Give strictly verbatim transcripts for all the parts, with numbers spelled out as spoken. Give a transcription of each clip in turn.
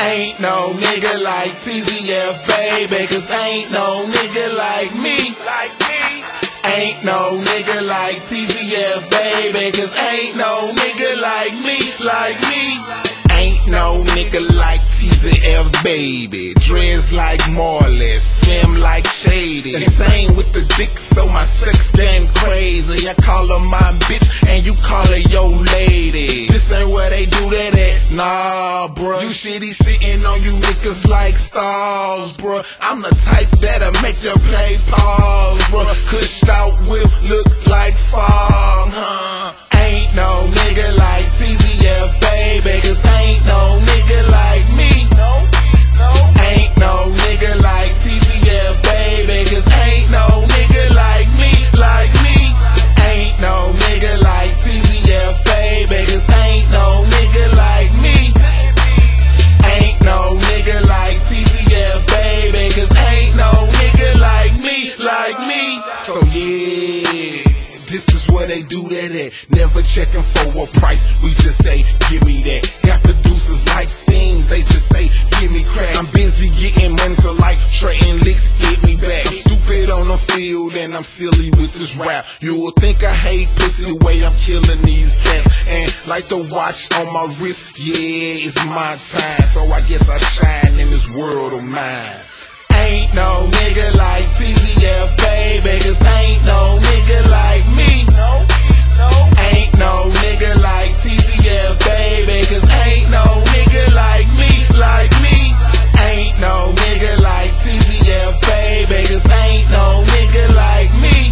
Ain't no nigga like T Z F, baby, cause ain't no nigga like me. Like me. Ain't no nigga like T Z F, baby, cause ain't no nigga like me. Like me. Ain't no nigga like T Z F, baby. Dreads like Marley, slim like Shady. Insane with the dick, so my sex game crazy. I call her my bitch, and you call her your lady. This ain't where they do that at, nah, bruh. You shitty sitting on you niggas like stars, bruh. I'm the type that'll make you play pause, bruh. Cushed out whip look like fog, huh? Ain't no nigga like T Z F, baby, cause ain't no nigga like me. No, no. Ain't no nigga like T Z F, baby, cause ain't no nigga like me. Like me. Ain't no nigga like T Z F, baby, cause ain't no nigga like me. Ain't no nigga like T Z F, baby, cause ain't no nigga like me. Like me. So yeah, this is where they do that at. Never checking for a price, we just say, give me that. Got the deuces like things, they just say, give me crack. I'm busy getting money, so like trading licks, hit me back. I'm stupid on the field and I'm silly with this rap. You will think I hate pussy the way I'm killing these cats. And like the watch on my wrist, yeah, it's my time. So I guess I shine in this world of mine. Ain't no nigga like T Z F, baby, cause ain't no nigga like me. No, no. Ain't no nigga like T Z F, baby, cause ain't no nigga like me. Like me. Ain't no nigga like T Z F, baby, cause ain't no nigga like me.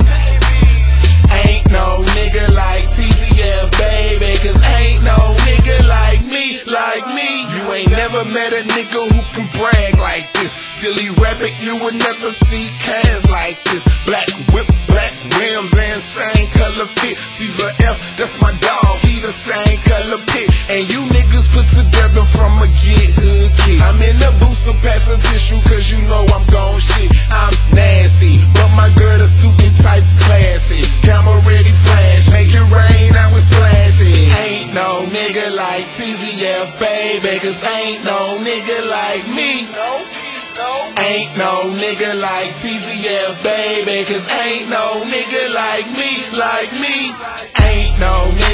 Ain't no nigga like T Z F, baby, cause ain't no nigga like me. Like me. You ain't never met a nigga who can brag like this. Silly rabbit, you would never see cars like this. Black whip, black rims, and same color fit. Caesar F, that's my dog, he the same color pit. And you niggas put together from a get hood kid. I'm in the booth, so pass a tissue, cause you know I'm gon' shit. I'm nasty, but my girl is student type classy. Camera ready flash, make it rain, I was splashing. Ain't no nigga like T Z F, baby, cause ain't no nigga like me. No. Ain't no nigga like T Z F, baby, cause ain't no nigga like me. Like me. Ain't no nigga